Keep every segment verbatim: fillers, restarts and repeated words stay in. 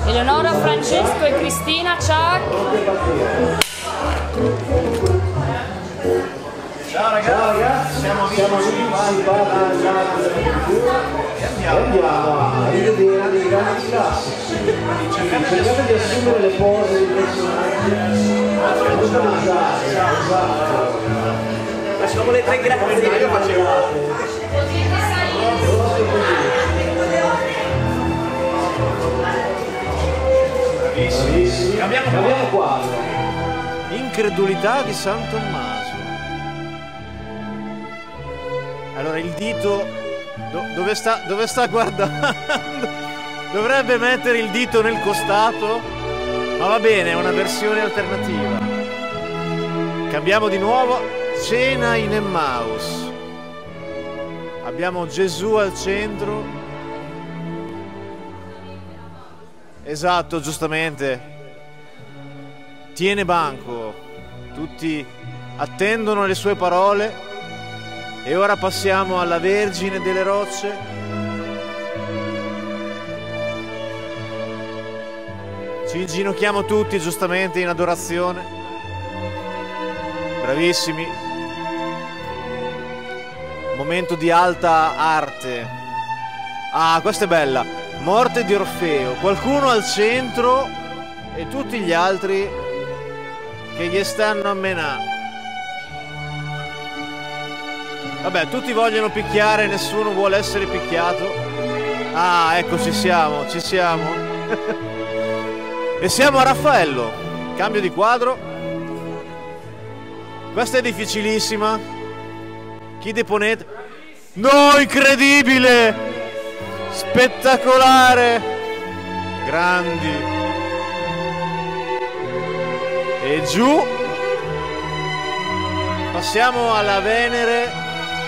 Eleonora, Francesco e Cristina, ciao! Ciao ragazzi, Ciao ragazzi. siamo amici e andiamo a rivedere dei grandi classici. Cerchiamo di assumere le pose dei personaggi. Facciamo le tre grazie. Io facevo. Bravissimi. Cambiamo, Cambiamo quadro. Incredulità di San Tommaso. Allora il dito do, dove sta dove sta guardando? Dovrebbe mettere il dito nel costato, ma va bene, è una versione alternativa. Cambiamo di nuovo. Cena in Emmaus. Abbiamo Gesù al centro. Esatto, giustamente. Tiene banco. Tutti attendono le sue parole. E ora passiamo alla Vergine delle Rocce. Ci inginocchiamo tutti giustamente in adorazione. Bravissimi. Momento di alta arte. Ah, questa è bella. Morte di Orfeo. Qualcuno al centro e tutti gli altri che gli stanno a menà. Vabbè, tutti vogliono picchiare, nessuno vuole essere picchiato. Ah, ecco, ci siamo, ci siamo. E siamo a Raffaello. Cambio di quadro. Questa è difficilissima. Chi deponete? No, incredibile! Spettacolare! Grandi. E giù. Passiamo alla Venere.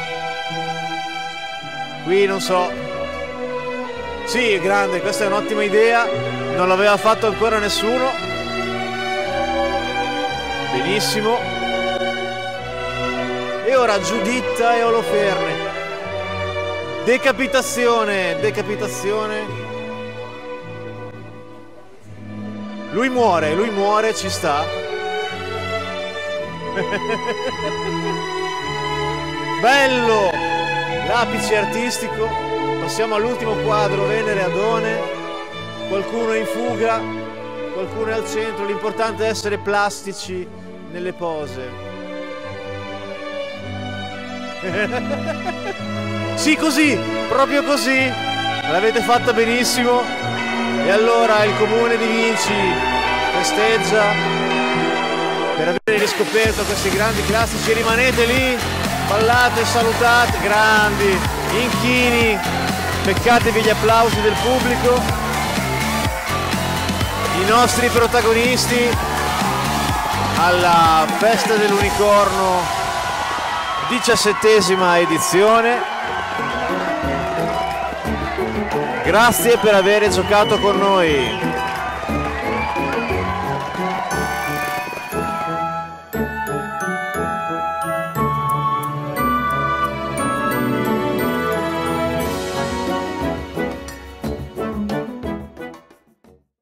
Qui non so. Sì, grande, questa è un'ottima idea. Non l'aveva fatto ancora nessuno. Benissimo. E ora Giuditta e Oloferne. Decapitazione, decapitazione. Lui muore, lui muore, ci sta. Bello! L'apice artistico. Passiamo all'ultimo quadro, Venere Adone. Qualcuno è in fuga, qualcuno è al centro. L'importante è essere plastici nelle pose. Sì, così, proprio così. L'avete fatta benissimo. E allora il comune di Vinci festeggia per aver riscoperto questi grandi classici. Rimanete lì. Ballate, salutate, grandi, inchini, beccatevi gli applausi del pubblico. I nostri protagonisti alla Festa dell'Unicorno, diciassettesima edizione. Grazie per aver giocato con noi.